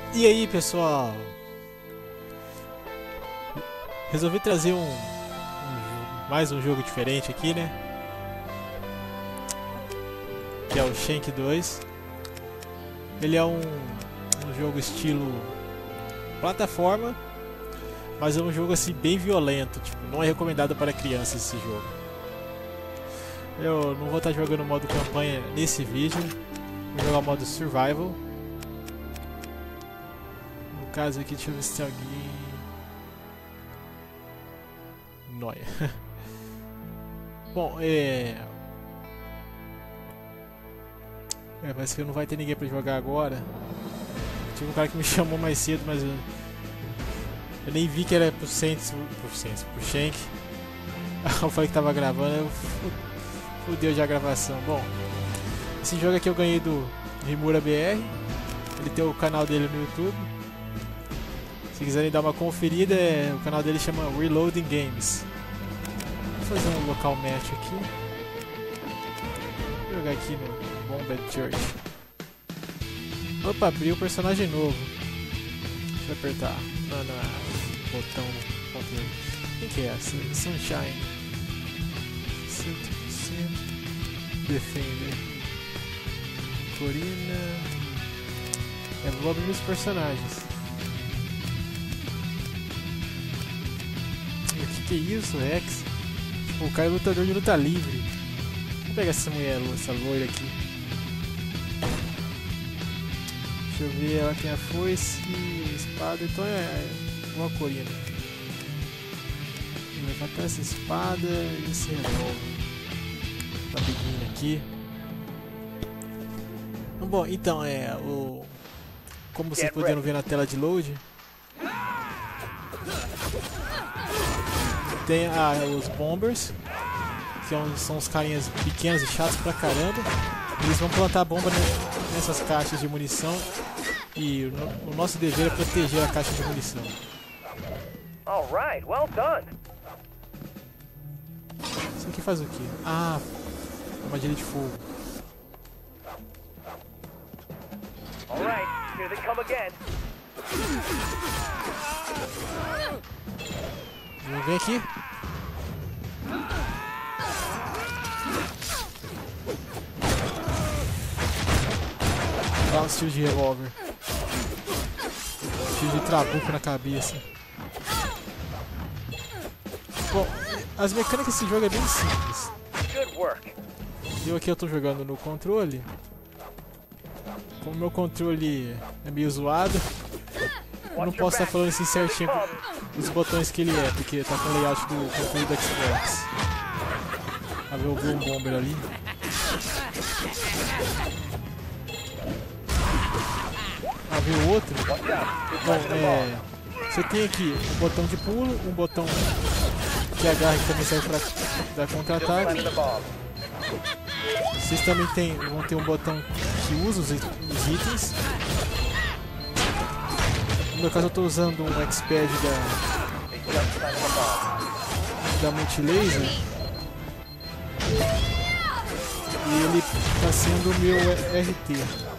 E aí, pessoal, resolvi trazer mais um jogo diferente aqui, né? Que é o Shank 2. Ele é um jogo estilo plataforma, mas é um jogo assim bem violento, tipo, não é recomendado para crianças esse jogo. Eu não vou estar jogando o modo campanha nesse vídeo, vou jogar o modo survival. No caso aqui, deixa eu ver se tem alguém... Noia. Bom, parece que não vai ter ninguém pra jogar agora. Tive um cara que me chamou mais cedo, mas eu nem vi que era pro Shank. Eu falei que tava gravando, eu fudeu já a gravação. Bom, esse jogo aqui eu ganhei do Rimura BR. Ele tem o canal dele no YouTube. Se quiserem dar uma conferida, o canal dele chama Reloading Games. Vou fazer um local match aqui. Vou jogar aqui no Bombed Church. Opa, abriu o personagem novo. Deixa eu apertar. Não, botão no controle. Quem que é? Sunshine. 100% Defender. Corina. Vou abrir os personagens. O que é isso, Rex? O cara é lutador de luta livre. Vou pegar essa mulher, essa loira aqui. Deixa eu ver, ela tem a foice e a espada, então é uma corina. Vou levantar essa espada e esse revólver. Tá pequeno aqui. Bom, então como vocês puderam ver na tela de load, tem os bombers, que são os carinhas pequenos e chatos pra caramba. Eles vão plantar bomba nessas caixas de munição e o nosso dever é proteger a caixa de munição. Alright, well done. Isso aqui faz o quê? Ah, armadilha de fogo. Alright, here they come again. Vem aqui. Dá um estilo de revólver. Estilo de trabuco na cabeça. Bom, as mecânicas desse jogo é bem simples. Eu tô jogando no controle. Como meu controle é meio zoado, eu não posso estar falando assim certinho os botões que ele é, porque tá com o layout do controle do Xbox. Eu vi um bomber ali. Ver o outro. Bom, você tem aqui um botão de pulo, um botão de agarre que também serve para dar contra-ataque. Vocês também vão ter um botão que usa os itens. No meu caso eu estou usando um X-Pad da Multilaser. E ele está sendo o meu RT.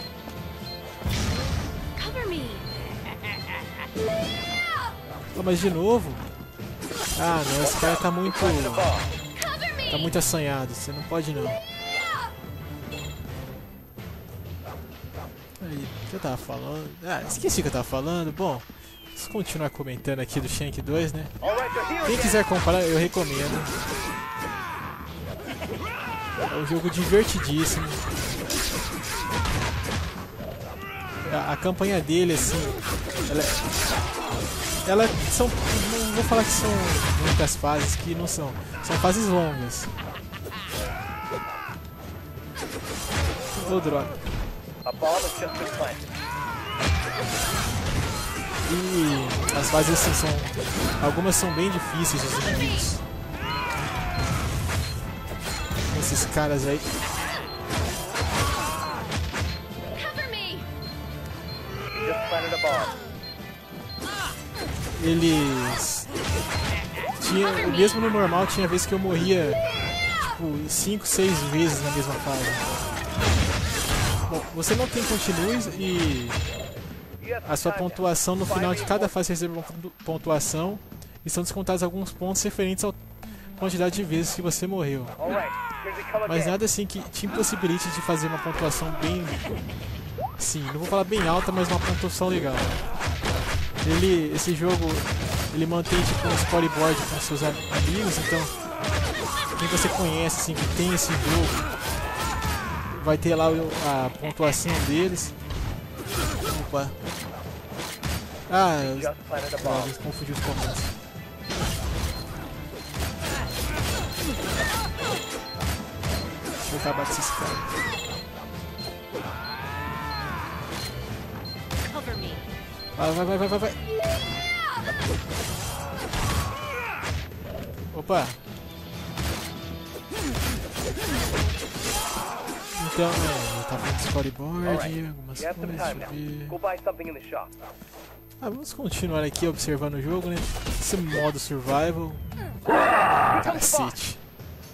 Mas de novo? Ah não, esse cara tá muito assanhado, você não pode não. Aí, o que eu tava falando? Ah, esqueci o que eu tava falando. Bom, vamos continuar comentando aqui do Shank 2, né? Quem quiser comprar, eu recomendo. É um jogo divertidíssimo. A campanha dele, assim, ela são, não vou falar que são muitas fases, que não são fases longas. Oh, droga. E as fases assim algumas são bem difíceis, os inimigos. Esses caras aí. Eles mesmo no normal tinha vezes que eu morria tipo 5, 6 vezes na mesma fase. Bom, você não tem continues e a sua pontuação no final de cada fase recebe uma pontuação e são descontados alguns pontos referentes à quantidade de vezes que você morreu. Mas nada assim que te impossibilite de fazer uma pontuação bem... Sim, não vou falar bem alta, mas uma pontuação legal. Esse jogo, ele mantém tipo um storyboard com seus amigos, então quem você conhece assim que tem esse jogo vai ter lá a pontuação deles. Opa. Eles confundiu os comandos. Deixa eu acabar com esses caras. Vai. Opa. Então, tá vendo storyboard, algumas coisas, deixa eu ver. Vamos continuar aqui observando o jogo, né? Esse modo survival. Cacete.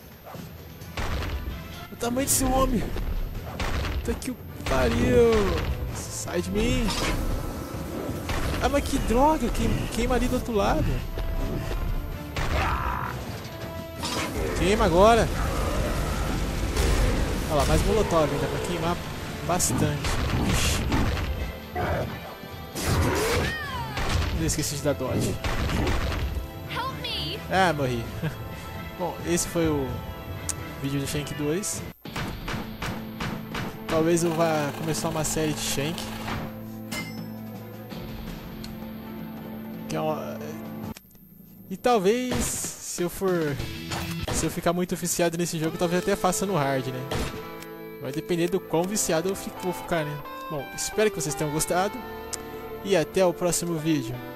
O tamanho desse homem. Puta que o pariu. Sai de mim. Mas que droga, queima ali do outro lado. Queima agora. Olha lá, mais molotov ainda pra queimar bastante. Eu esqueci de dar dodge. Morri. Bom, esse foi o vídeo de Shank 2. Talvez eu vá começar uma série de Shank. E talvez, se eu ficar muito viciado nesse jogo, talvez até faça no hard, né? Vai depender do quão viciado eu vou ficar, né? Bom, espero que vocês tenham gostado e até o próximo vídeo.